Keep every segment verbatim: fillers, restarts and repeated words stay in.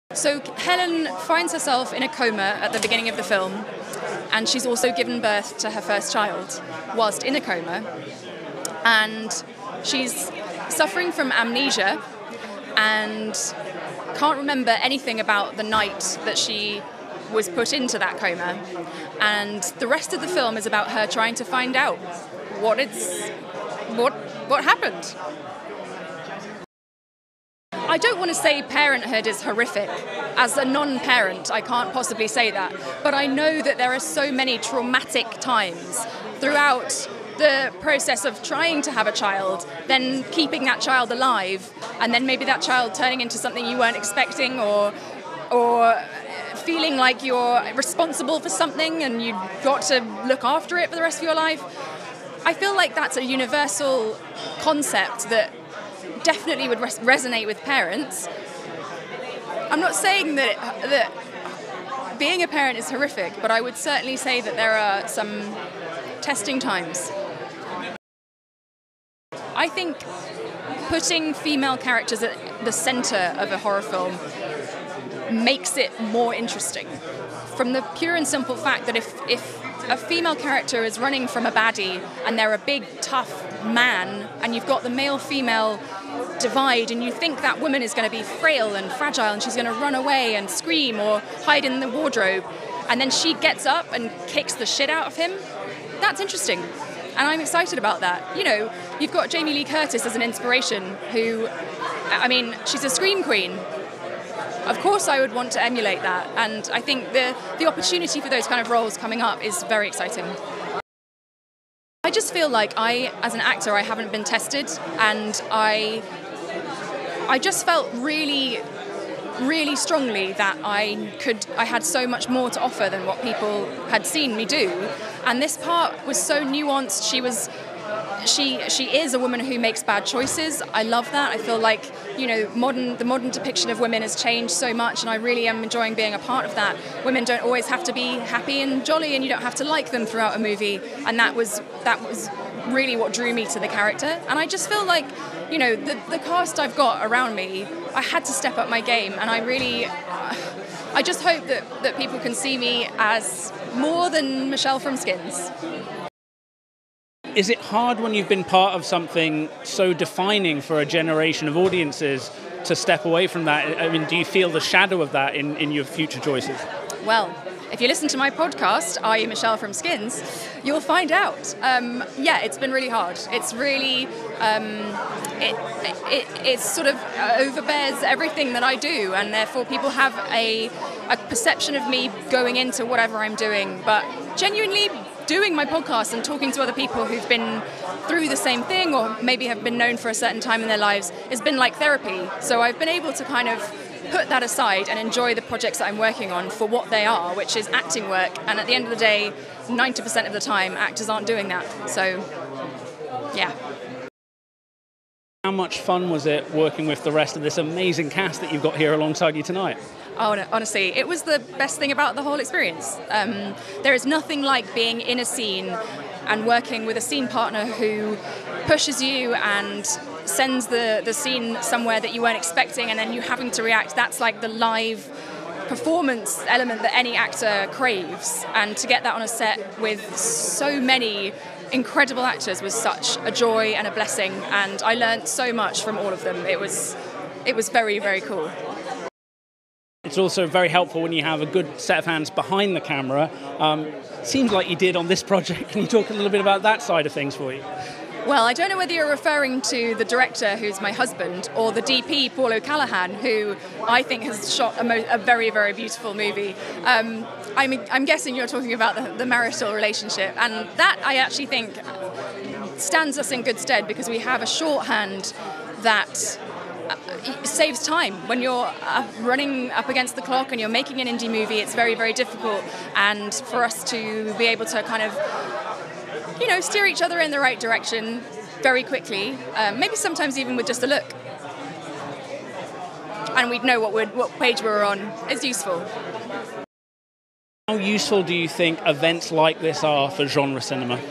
So Helen finds herself in a coma at the beginning of the film, and she's also given birth to her first child whilst in a coma, and she's suffering from amnesia and can't remember anything about the night that she was put into that coma, and the rest of the film is about her trying to find out what it's what what happened. I don't want to say parenthood is horrific. As a non-parent, I can't possibly say that, but I know that there are so many traumatic times throughout the process of trying to have a child, then keeping that child alive, and then maybe that child turning into something you weren't expecting, or or feeling like you're responsible for something and you've got to look after it for the rest of your life. I feel like that's a universal concept that definitely would res- resonate with parents. I'm not saying that that being a parent is horrific, but I would certainly say that there are some testing times. I think putting female characters at the centre of a horror film makes it more interesting. From the pure and simple fact that if, if a female character is running from a baddie and they're a big, tough man, and you've got the male-female divide, and you think that woman is going to be frail and fragile and she's going to run away and scream or hide in the wardrobe, and then she gets up and kicks the shit out of him, that's interesting. And I'm excited about that. You know, you've got Jamie Lee Curtis as an inspiration who, I mean, she's a scream queen. Of course I would want to emulate that, and I think the, the opportunity for those kind of roles coming up is very exciting. I just feel like I, as an actor, I haven't been tested, and I I just felt really, really strongly that I could, I had so much more to offer than what people had seen me do, and this part was so nuanced. She was She she is a woman who makes bad choices. I love that. I feel like, you know, modern the modern depiction of women has changed so much, and I really am enjoying being a part of that. Women don't always have to be happy and jolly, and you don't have to like them throughout a movie. And that was that was really what drew me to the character. And I just feel like, you know, the the cast I've got around me, I had to step up my game, and I really, uh, I just hope that that people can see me as more than Michelle from Skins. Is it hard when you've been part of something so defining for a generation of audiences to step away from that? I mean, do you feel the shadow of that in, in your future choices? Well, if you listen to my podcast, Are You Michelle from Skins, you'll find out. Um, yeah, it's been really hard. It's really, um, it, it, it sort of overbears everything that I do, and therefore people have a, a perception of me going into whatever I'm doing, but genuinely doing my podcast and talking to other people who've been through the same thing, or maybe have been known for a certain time in their lives, has been like therapy. So I've been able to kind of put that aside and enjoy the projects that I'm working on for what they are, which is acting work. And at the end of the day, ninety percent of the time, actors aren't doing that. So, yeah. How much fun was it working with the rest of this amazing cast that you've got here alongside you tonight? Oh, no, honestly, it was the best thing about the whole experience. Um, there is nothing like being in a scene and working with a scene partner who pushes you and sends the, the scene somewhere that you weren't expecting, and then you having to react. That's like the live performance element that any actor craves. And to get that on a set with so many incredible actors was such a joy and a blessing, and I learned so much from all of them. It was, it was very, very cool. It's also very helpful when you have a good set of hands behind the camera. Um, seems like you did on this project. Can you talk a little bit about that side of things for you? Well, I don't know whether you're referring to the director, who's my husband, or the D P, Paul O'Callaghan, who I think has shot a, mo- a very, very beautiful movie. Um, I'm, I'm guessing you're talking about the, the marital relationship, and that I actually think stands us in good stead, because we have a shorthand that it saves time. When you're uh, running up against the clock and you're making an indie movie, it's very, very difficult. And for us to be able to kind of, you know, steer each other in the right direction very quickly, um, maybe sometimes even with just a look, and we'd know what we'd, what page we were on, is useful. How useful do you think events like this are for genre cinema?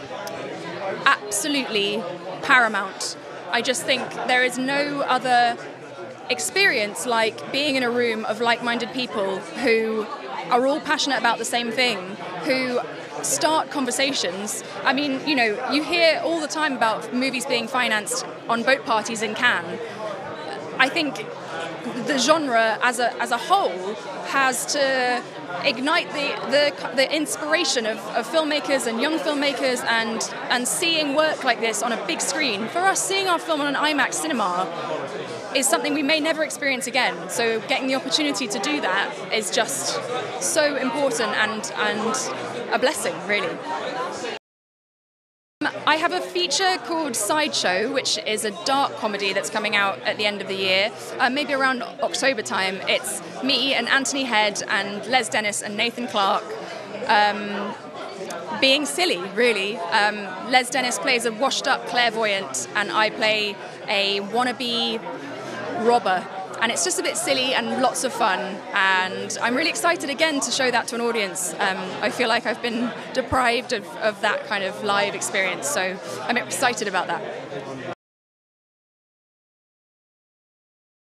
Absolutely paramount. I just think there is no other experience like being in a room of like-minded people who are all passionate about the same thing, who start conversations. I mean, you know, you hear all the time about movies being financed on boat parties in Cannes. I think the genre as a as a whole has to ignite the the, the inspiration of, of filmmakers and young filmmakers, and and seeing work like this on a big screen. For us, seeing our film on an IMAX cinema is something we may never experience again. So getting the opportunity to do that is just so important and and a blessing, really. I have a feature called Sideshow, which is a dark comedy that's coming out at the end of the year, uh, maybe around October time. It's me and Anthony Head and Les Dennis and Nathan Clark um, being silly, really. Um, Les Dennis plays a washed-up clairvoyant, and I play a wannabe robber. And it's just a bit silly and lots of fun, and I'm really excited again to show that to an audience. Um, I feel like I've been deprived of, of that kind of live experience, so I'm excited about that.